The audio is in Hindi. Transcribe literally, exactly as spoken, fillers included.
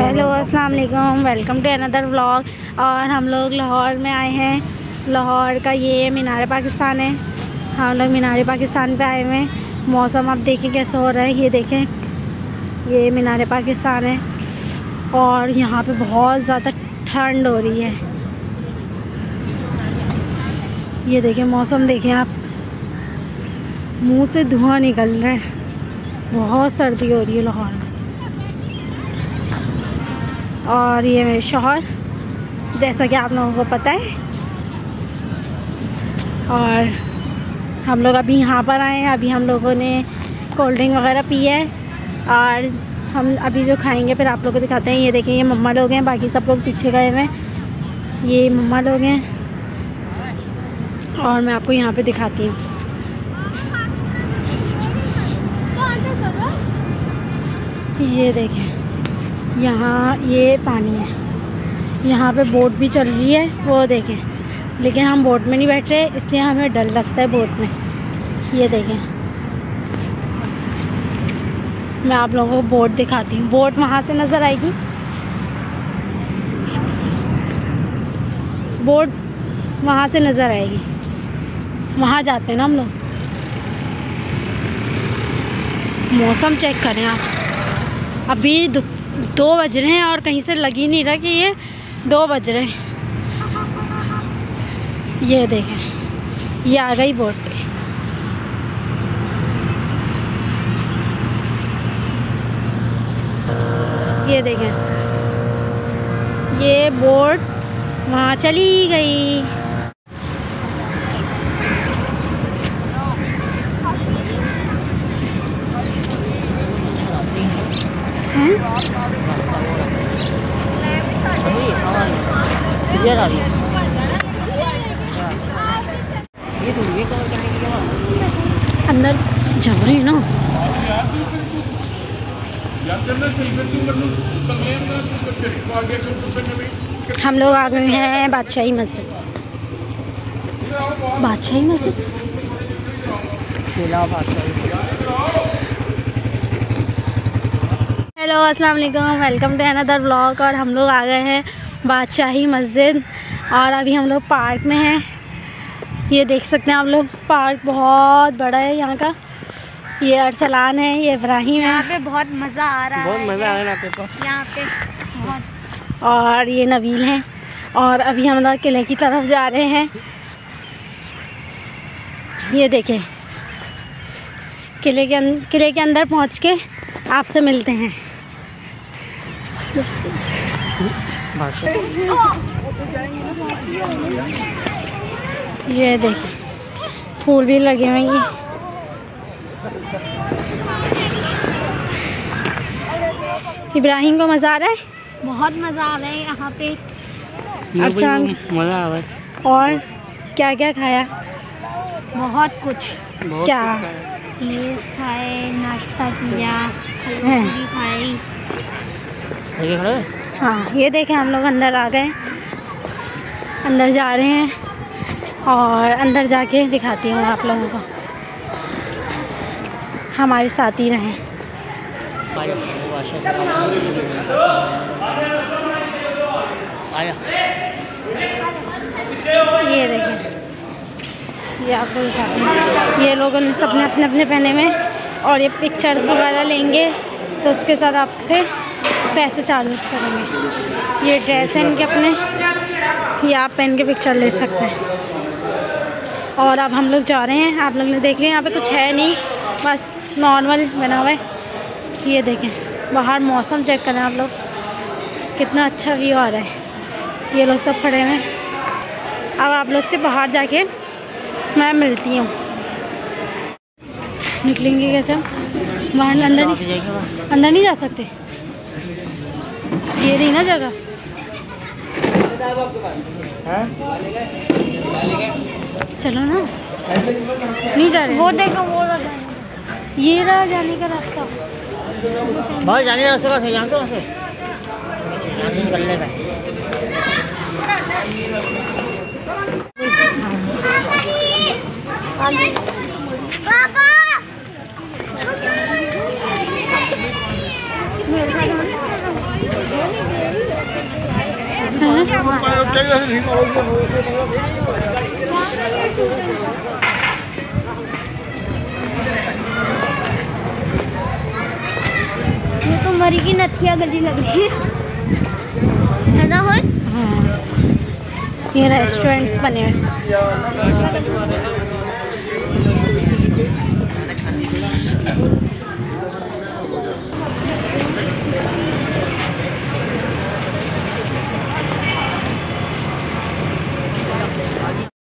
हेलो अस्सलाम वालेकुम, वेलकम टू अनदर व्लॉग। और हम लोग लाहौर में आए हैं। लाहौर का ये मीनार पाकिस्तान है। हम लोग मीनार पाकिस्तान पे आए हुए हैं। मौसम आप देखें कैसा हो रहा है, ये देखें, ये मीनार पाकिस्तान है और यहाँ पे बहुत ज़्यादा ठंड हो रही है। ये देखें, मौसम देखें आप, मुंह से धुआं निकल रहा है, बहुत सर्दी हो रही है लाहौर में। और ये मेरे शौहर, जैसा कि आप लोगों को पता है। और हम लोग अभी यहाँ पर आए हैं। अभी हम लोगों ने कोल्ड ड्रिंक वगैरह पी है और हम अभी जो खाएंगे फिर आप लोगों को दिखाते हैं। ये देखें, ये मम्मा लोग हैं, बाकी सब लोग पीछे गए हुए हैं। ये मम्मा लोग हैं और मैं आपको यहाँ पे दिखाती हूँ। ये देखें, यहाँ ये पानी है, यहाँ पे बोट भी चल रही है, वो देखें। लेकिन हम बोट में नहीं बैठ रहे, इसलिए हमें डर लगता है बोट में। ये देखें, मैं आप लोगों को बोट दिखाती हूँ। बोट वहाँ से नज़र आएगी, बोट वहाँ से नज़र आएगी, वहाँ जाते हैं ना हम लोग। मौसम चेक करें आप, अभी दो, दो बज रहे हैं और कहीं से लग ही नहीं रहा कि ये दो बज रहे हैं। ये देखें, ये आ गई बोट पे। ये देखें, ये बोट वहाँ चली गई। अंदर जा रहे हैं ना। हम लोग आ गए हैं बादशाही मस्जिद। बादशाही मस्जिद हेलो अस्सलाम वालेकुम, वेलकम टू अनदर व्लॉग। और हम लोग आ गए हैं बादशाही मस्जिद और अभी हम लोग पार्क में हैं। ये देख सकते हैं आप लोग, पार्क बहुत बड़ा है यहाँ का। ये अरसलान है, ये इब्राहिम है। यहाँ पे बहुत मज़ा आ रहा है, बहुत मज़ा आ रहा है यहाँ पे बहुत। और ये नबील हैं और अभी हम लोग किले की तरफ जा रहे हैं। ये देखें, किले के अं, किले के अंदर पहुँच के आपसे मिलते हैं। ये देखिए, फूल भी लगे हुए हैं। इब्राहिम को मज़ा आ रहा है, बहुत मज़ा आ रहा है यहाँ पे। अरसान मज़ा आ रहा है। और क्या क्या खाया? बहुत कुछ। बहुत क्या लेस खाए, नाश्ता किया, पूरी खाई। हाँ, ये देखें, हम लोग अंदर आ गए, अंदर जा रहे हैं और अंदर जाके दिखाती हूँ आप लोगों को। हमारे साथ ही रहें। ये देखें, ये आप लोग दिखाते हैं। ये लोगों ने सबने अपने अपने पहने में और ये पिक्चर्स वगैरह लेंगे तो उसके साथ आपसे पैसे चार्ज करेंगे। ये ड्रेस है इनके अपने, ये आप पहन के पिक्चर ले सकते हैं। और अब हम लोग जा रहे हैं। आप लोग ने देख लिया, यहाँ पे कुछ है नहीं, बस नॉर्मल बना हुआ है। ये देखें, बाहर मौसम चेक करें आप लोग, कितना अच्छा व्यू आ रहा है। ये लोग सब खड़े हैं। अब आप लोग से बाहर जाके मैं मिलती हूँ। निकलेंगे कैसे हम बाहर? अंदर नहीं, अंदर नहीं जा सकते, ये रही ना जगह। चलो ना, नहीं जा रहे। वो देखो, वो लगा, ये रहा जाने का रास्ता। बहुत जाने का रास्ता है, यहाँ से यहाँ से निकलने का। पापा ये तो मरी की नथिया गली लग रही है, है ना? हाँ, ये रेस्टोरेंट्स बने हैं।